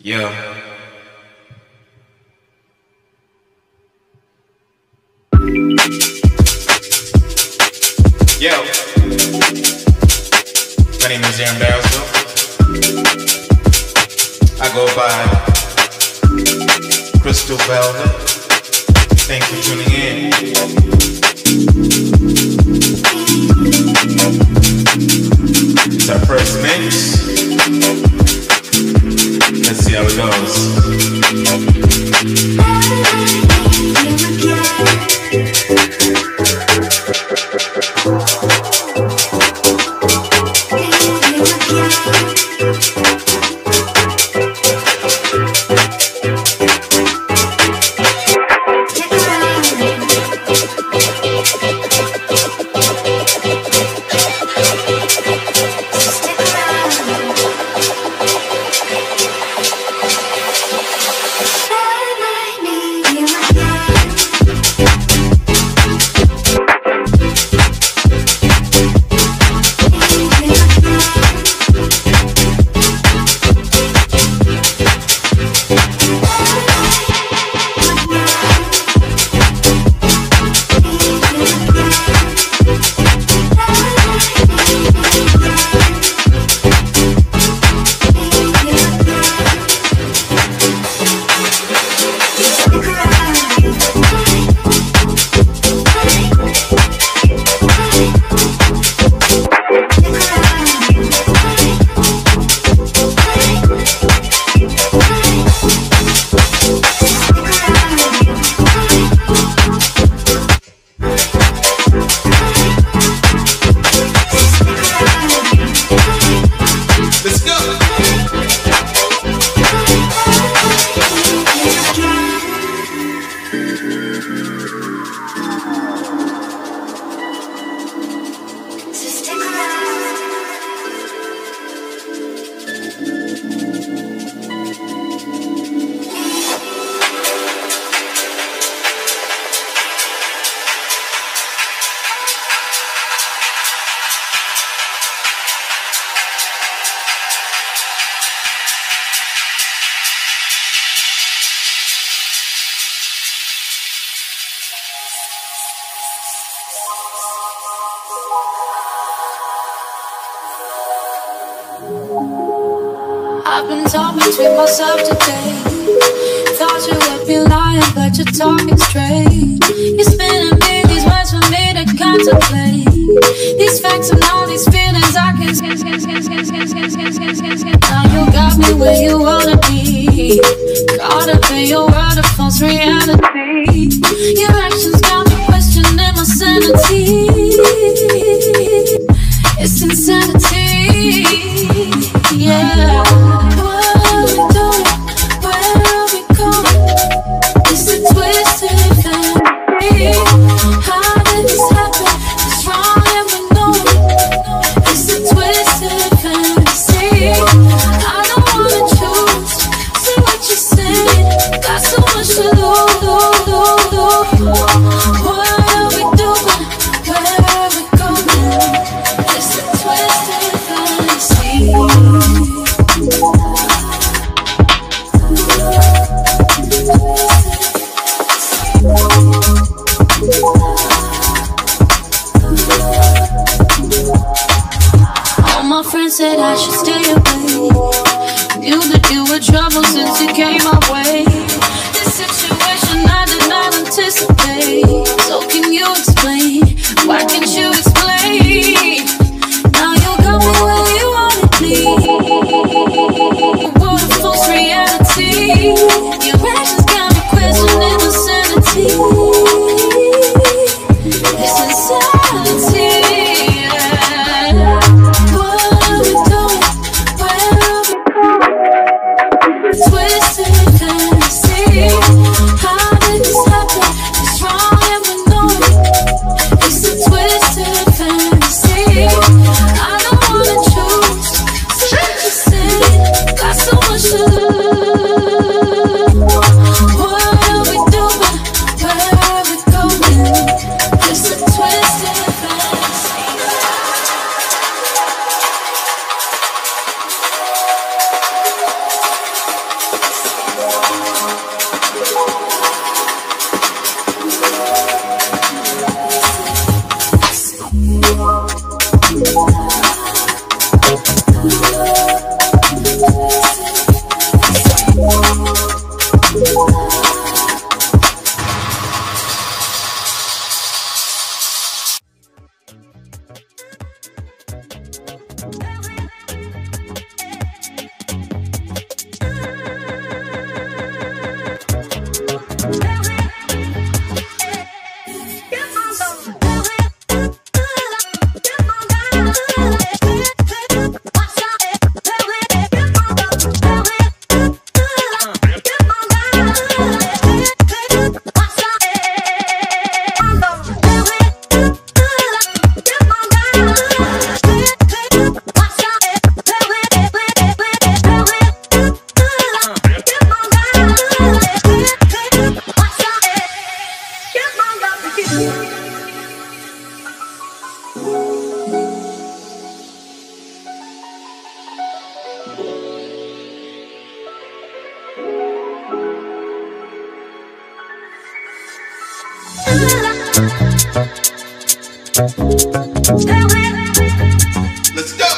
Yo. Yo. My name is Aaron Barrow. I go by Crystal Velvet. Thanks for tuning in. It's our first mix. Let's see how it goes. I've been talking between myself today. Thought you would be lying, but you're talking straight. You're spinning me these words for me to contemplate. These facts and all these feelings I can. Now you got me where you wanna be. Caught up in your world of false reality. Your actions got me questioning my sanity. It's insanity, yeah. What are we doing? Where are we going? It's a twisted fantasy. How did this happen? It's wrong and we know it. It's a twisted fantasy. I don't wanna choose. See what you're saying. Got so much to lose. What are we doing? Where are we going? It's a twisted fantasy. All my friends said I should stay away. Knew that you were trouble since you came my way. This situation I did not anticipate. So can you explain? Why can't you explain? Now you got me where you wanted me. What a false reality. Your actions got me questioning my sanity. It's insanity, yeah. What are we doing? Where are we going? Twisted Let's go.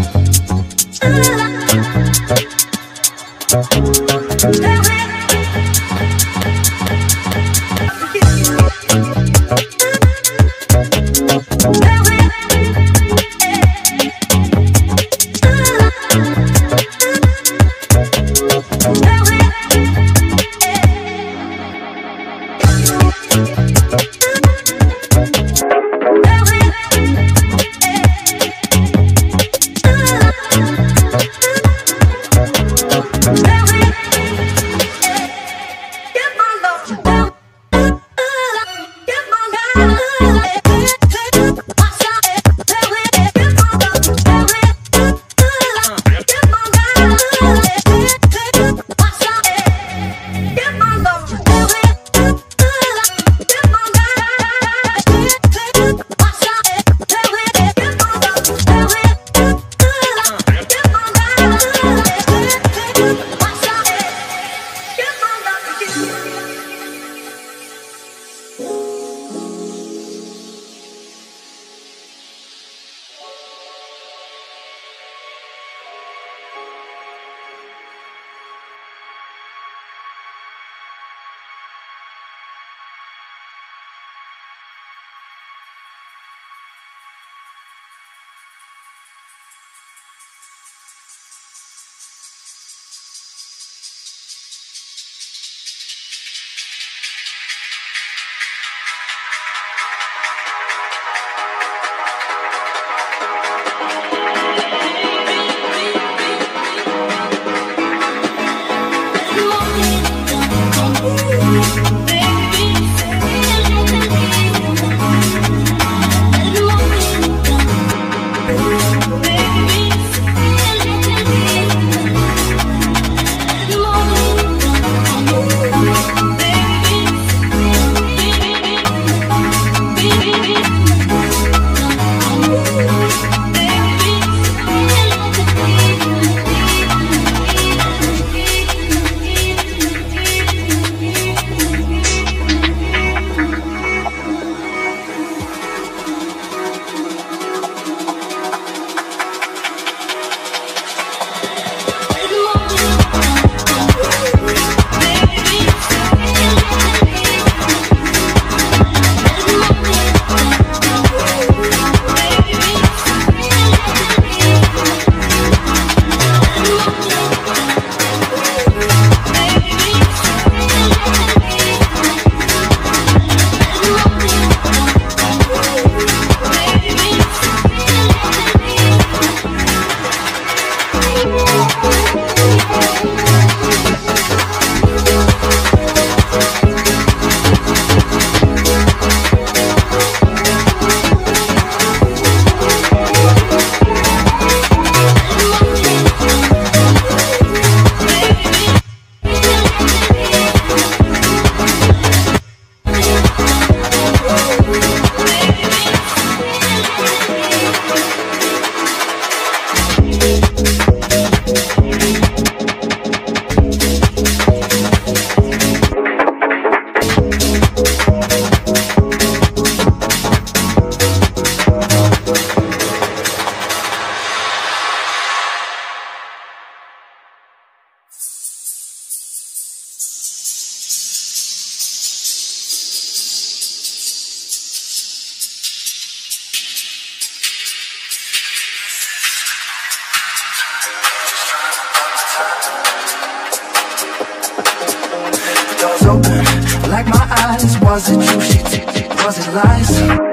like my eyes. Was it true? Was it lies?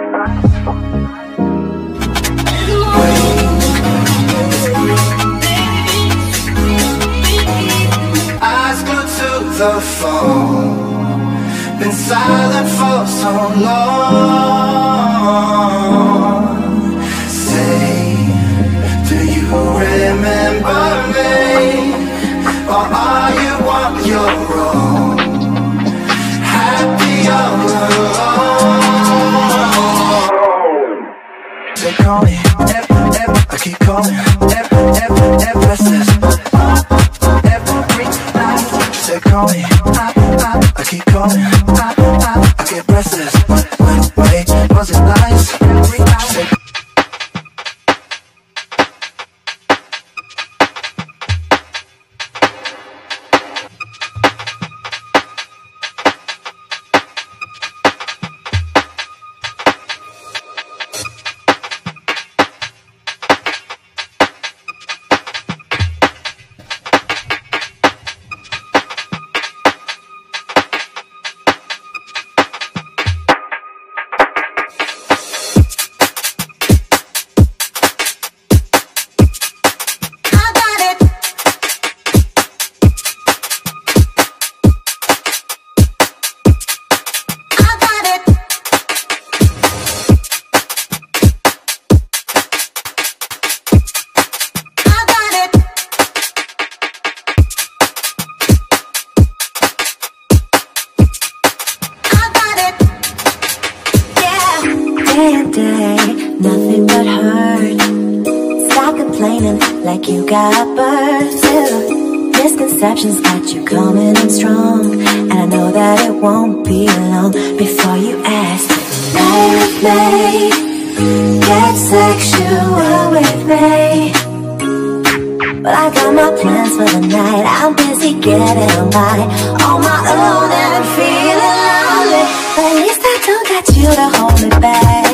Eyes glued to the phone, been silent for so long. Say, do you remember me? Or are you on your own? Happy all alone. They call me, I keep calling, restless. Every night, they call me, I keep calling, I I get restless. Wait, was it nice? Nothing but hurt. Stop complaining like you got birds. Misconceptions got you coming in strong, and I know that it won't be long before you ask to lay with me, get sexual with me. But I got my plans for the night. I'm busy getting on my own and feeling lonely. But at least I don't got you to hold me back.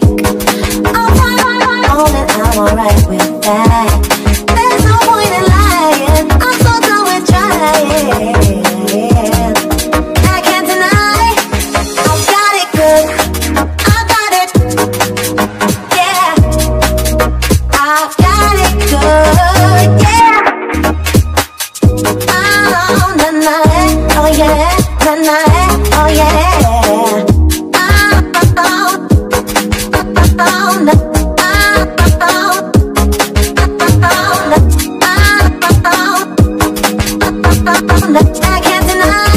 I'm alright with that. There's no point in lying. I'm so done with trying. I can't deny I've got it good. I got it. Yeah, I've got it good. Yeah. Oh, na na, oh yeah, na na, oh yeah. Oh, na. I can't deny.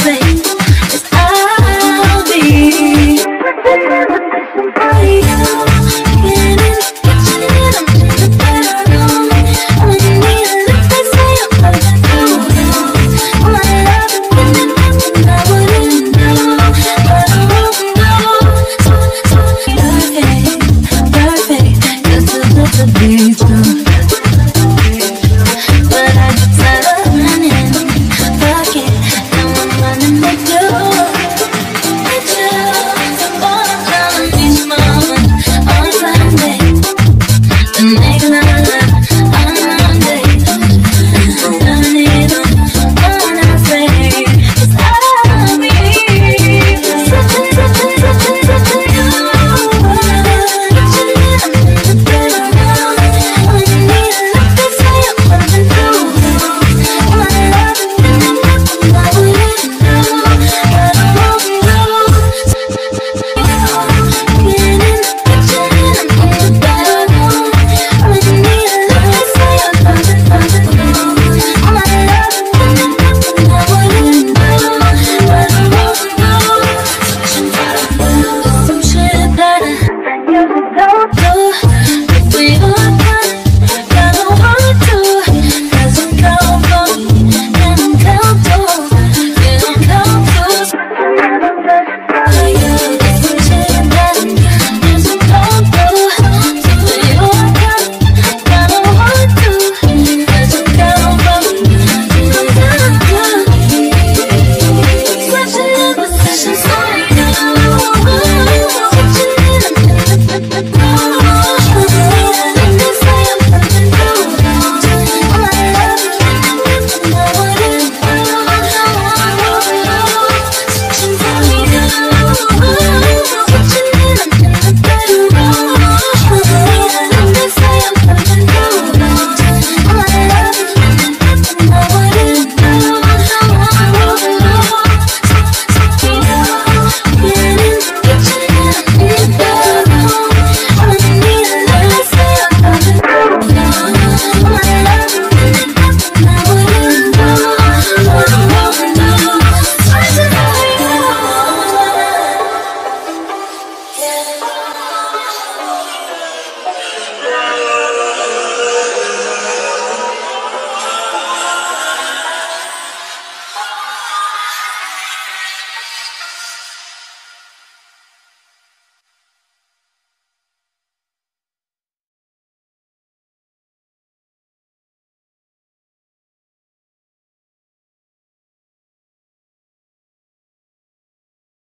I'll be